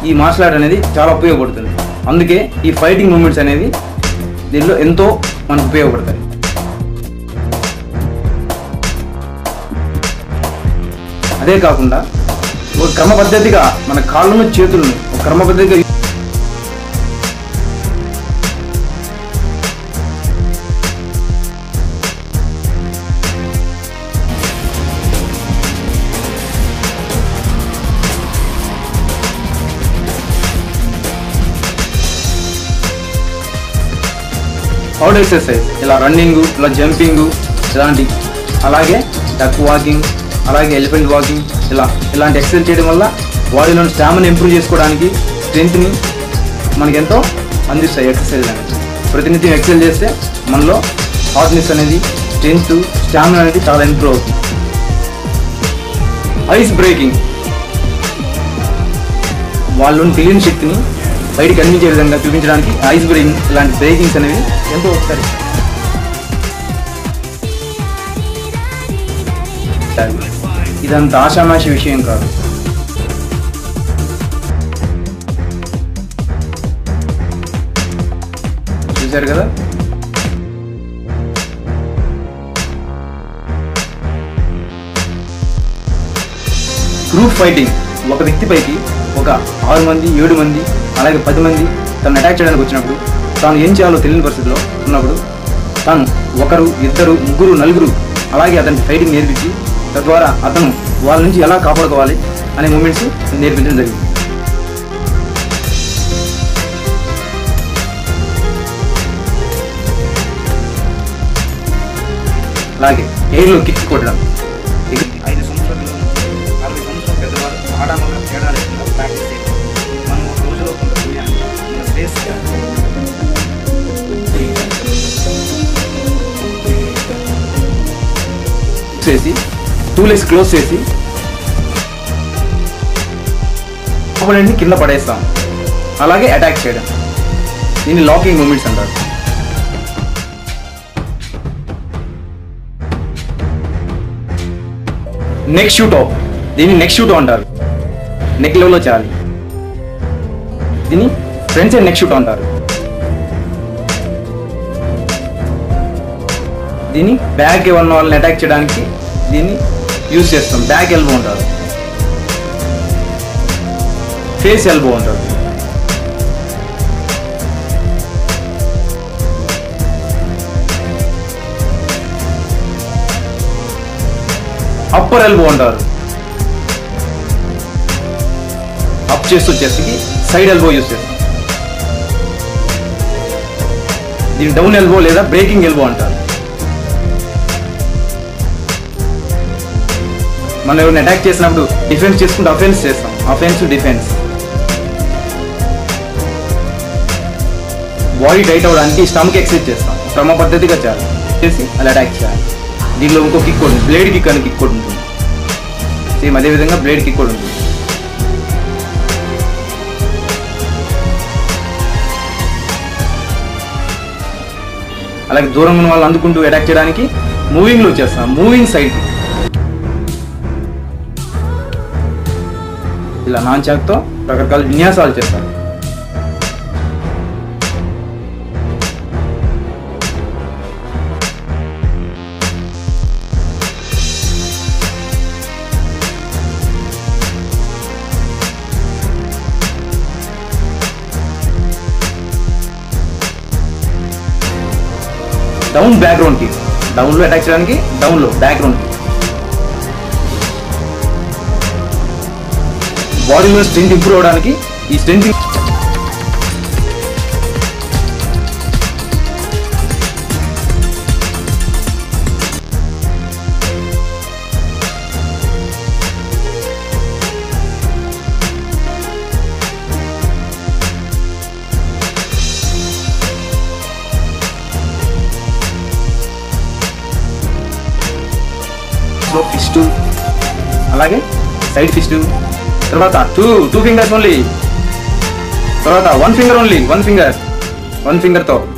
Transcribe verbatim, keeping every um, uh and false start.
ఈ martial art అనేది చాలా ఉపయోగపడుతుంది. అందుకే ఈ ఫైటింగ్ మూమెంట్స్ అనేవి దీనిలో ఎంతో మనకు ఉపయోగపడతాయి. అదే కాకుండా ఒక క్రమ పద్ధతిగా మన కాళ్ళను చేతులను ఒక క్రమ పద్ధతిగా అవుట్ ఎక్సర్సైజ్ ఇలా రన్నింగ్, ఇలా జంపింగ్ ఇలాంటి, అలాగే డక్ వాకింగ్, అలాగే ఎలిఫెంట్ వాకింగ్, ఇలా ఇలాంటి ఎక్సర్సైజ్ చేయడం వల్ల బాడీలోని స్టామినా ఇంప్రూవ్ చేసుకోవడానికి, స్ట్రెంత్ని మనకి ఎంతో అందిస్తాయి ఎక్సర్సైజ్ అనేది. ప్రతినిత్యం ఎక్సర్సైజ్ చేస్తే మనలో హార్ట్నెస్ అనేది, స్ట్రెంత్, స్టామినా అనేది చాలా ఇంప్రూవ్ అవుతుంది. ఐస్ బ్రేకింగ్ వాళ్ళలోని తెలియని శక్తిని బయటికి అందించే విధంగా చూపించడానికి ఐస్ బ్రేకింగ్ ఇలాంటి బ్రేకింగ్స్ అనేవి ఎంతో ఉపకరిస్తాయి. ఇదంత ఆషామాషి విషయం కాదు. చూశారు కదా, గ్రూప్ ఫైటింగ్ ఒక వ్యక్తిపైకి ఒక ఆరు మంది, ఏడు మంది, అలాగే పది మంది తను అటాక్ చేయడానికి వచ్చినప్పుడు తాను ఏం చేయాలో తెలియని పరిస్థితిలో ఉన్నప్పుడు తాను ఒకరు, ఇద్దరు, ముగ్గురు, నలుగురు అలాగే అతనికి ఫైటింగ్ నేర్పించి తద్వారా అతను వాళ్ళ నుంచి ఎలా కాపాడుకోవాలి అనే మూమెంట్స్ నేర్పించడం జరిగింది. అలాగే ఎయిర్లో కిక్ కొట్టడం, ఐదు సంవత్సరాలు అరవై సంవత్సరాలు పెద్దవాళ్ళు ఆడమన్న తేడా లేకుండా ప్రాక్టీస్ చేయాలి. మనం ఒక రోజులో కొంత సమయాన్ని మన స్పేస్ చేసి టూ లెగ్స్ క్లోజ్ చేసి ఆపోనెంట్ని కింద పడేస్తాం. అలాగే అటాక్ చేయడం, దీన్ని లాకింగ్ మూమెంట్స్ అంటారు. నెక్ షూట్ ఆఫ్, దీన్ని నెక్ షూట్ అంటారు. నెక్ లెవెల్లో చేయాలి. దీన్ని ఫ్రంట్ సైడ్ నెక్ షూట్ అంటారు. దీన్ని బ్యాక్ ఉన్న వాళ్ళని అటాక్ చేయడానికి దీన్ని యూజ్ చేస్తాం. బ్యాక్ ఎల్బో అంటారు, ఫేస్ ఎల్బో అంటారు. అప్పర్ ఎల్బో అంటారు. అప్ చేస్తూ చెస్ట్కి సైడ్ ఎల్బో యూజ్ చేస్తాం. దీన్ని డౌన్ ఎల్బో లేదా బ్రేకింగ్ ఎల్బో అంటారు. మనం ఎవరిని అటాక్ చేసినప్పుడు డిఫెన్స్ చేసుకుంటూ అఫెన్స్ చేస్తాం. Offence, defence. బాడీ టైట్ అవ్వడానికి స్టమక్ ఎక్సర్సైజ్ చేస్తాం. క్రమ పద్ధతిగా చేయాలి చేసి అలా అటాక్ చేయాలి. దీనిలో ఇంకో కిక్ కూడా ఉంటుంది, బ్లేడ్ కిక్ అని కిక్ కూడా ఉంటుంది. సేమ్ అదేవిధంగా బ్లేడ్ కిక్ కూడా ఉంటుంది. అలాగే దూరంగా ఉన్న వాళ్ళు అందుకుంటూ అటాక్ చేయడానికి మూవింగ్లో చేస్తాం. మూవింగ్ సైడ్ ఇలా నాన్ చాక్తో రకరకాల విన్యాసాలు చేస్తారు. డౌన్ బ్యాక్గ్రౌండ్ కి, డౌన్లో అటాక్ చేయడానికి డౌన్లో బ్యాక్గ్రౌండ్ కి. బాడీలో స్ట్రెంత్ ఇంప్రూవ్ అవడానికి ఈ స్ట్రెంత్ ఫిస్ట్, అలాగే సైడ్ ఫిస్ట్, తర్వాత టూ టూ ఫింగర్స్ ఓన్లీ, తర్వాత one finger only one finger one ఫింగర్తో